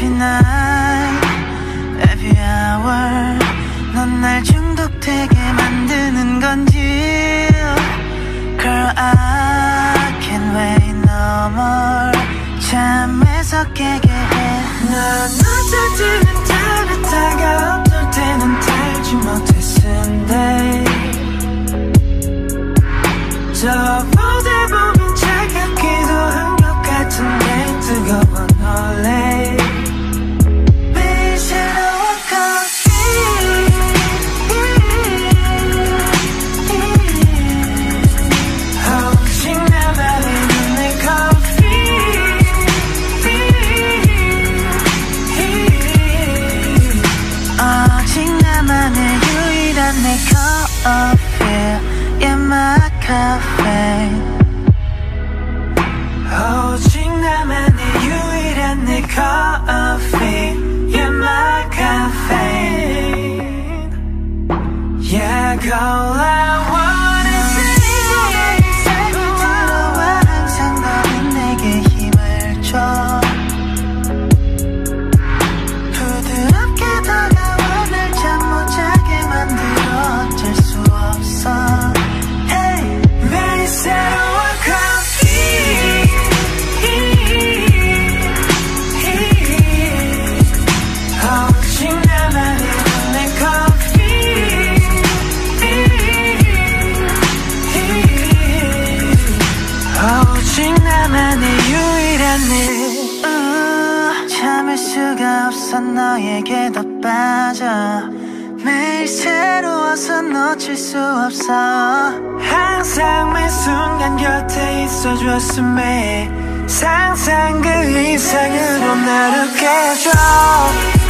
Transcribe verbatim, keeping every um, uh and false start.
Every night, every hour 넌 날 중독되게 만드는 건지 Girl, I can't wait no more 잠에서 깨게 해 난 어쩔 때는 달았다가 어떨 때는 달지 못해 쓴대 저 무대 보면 차갑기도 한 것 같은데 뜨거워 놀래 매일 새로운 커피 오직 나만의 눈의 커피 오직 나만의 유일한 내 커피 Yeah, my cafe 오직 나만의 유일한 내 coffee Yeah, my cafe Yeah, girl, I wanna say 들어와 항상 너는 내게 힘을 줘 부드럽게 다가와 날 잠 못 자게 만들어 어쩔 수 없어 Hey, 매일 새로운 커피 오직 나만의 내 커피 오직 나만의 유일한 내 uh, 참을 수가 없어 너에게 더 빠져 매일 새로워서 놓칠 수 없어 항상 매 순간 곁에 있어줬음에 상상 그 이상으로 나를 깨줘